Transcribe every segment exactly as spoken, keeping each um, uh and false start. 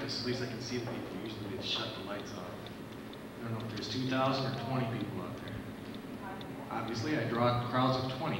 because at least I can see the people. Usually they shut the lights off. I don't know if there's two thousand or twenty people out there. Obviously, I draw crowds of twenty.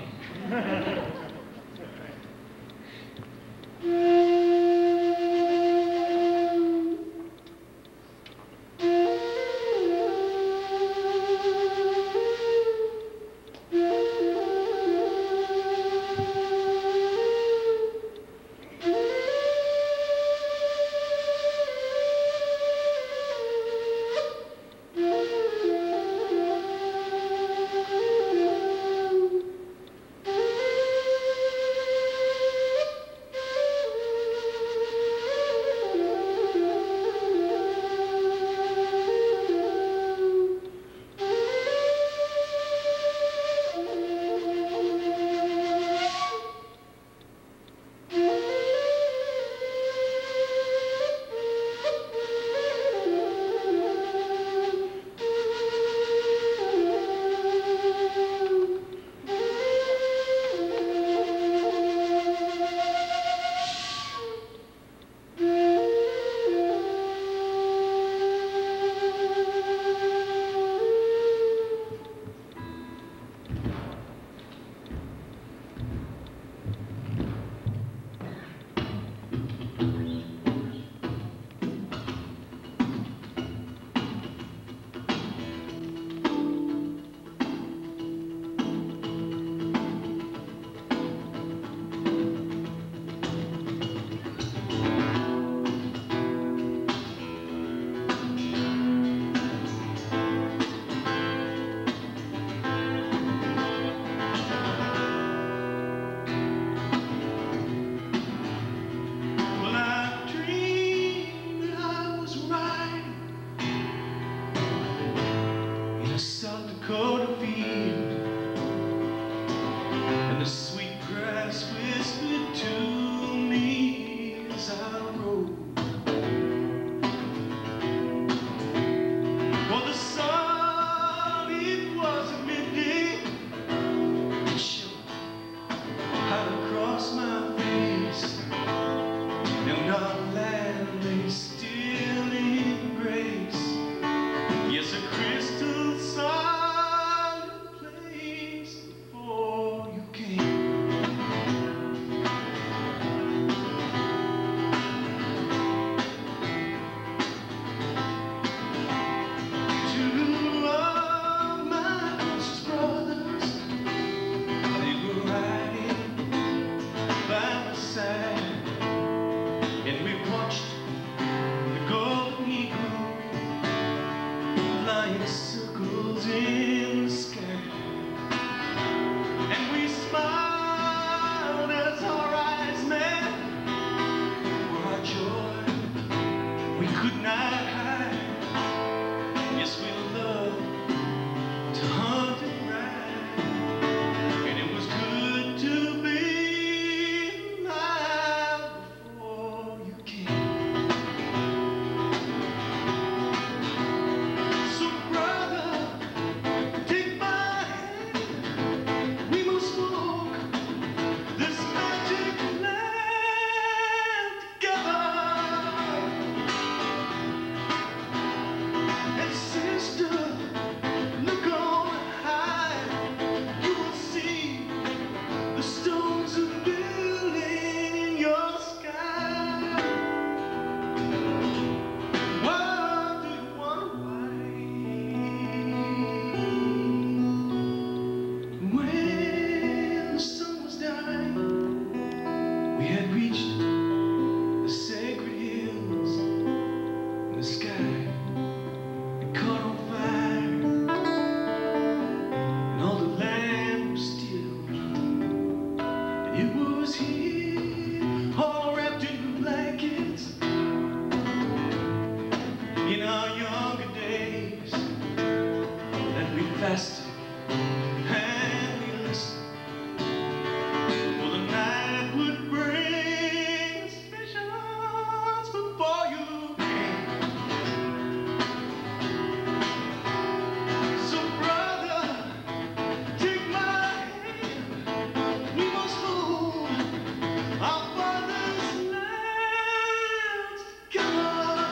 Come on!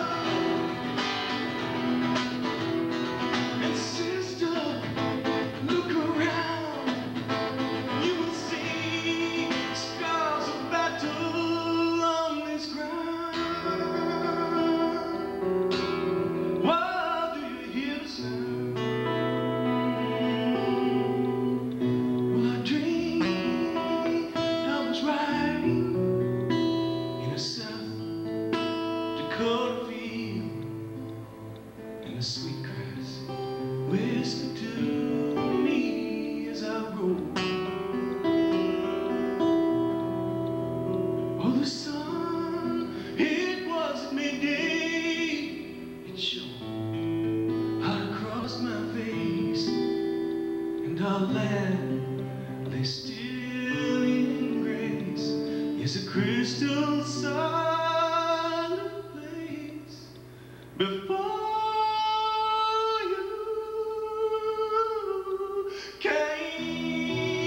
cornfield and the sweet grass whispered to me as I rode. Oh, the sun, it was at midday, it shone hot across my face, and our land lay still in grace. Yes, a crystal silent place before you came.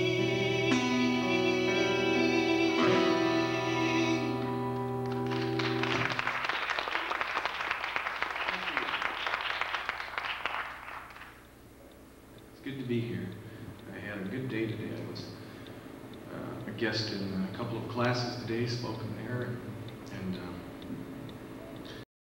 It's good to be here. I had a good day today. I was uh, a guest in a couple of classes today, spoken there, and um,